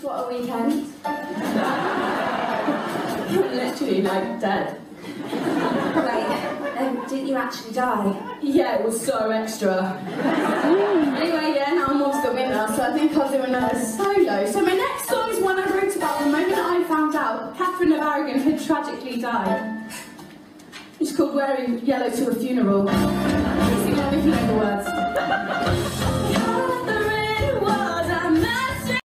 What a weekend. Literally, like, dead. Wait, didn't you actually die? Yeah, it was so extra. Anyway, yeah, now I'm off the winner, so I think I'll do another solo. So my next song is one I wrote about the moment I found out Catherine of Aragon had tragically died. It's called Wearing Yellow to a Funeral. Please sing along if you know the words.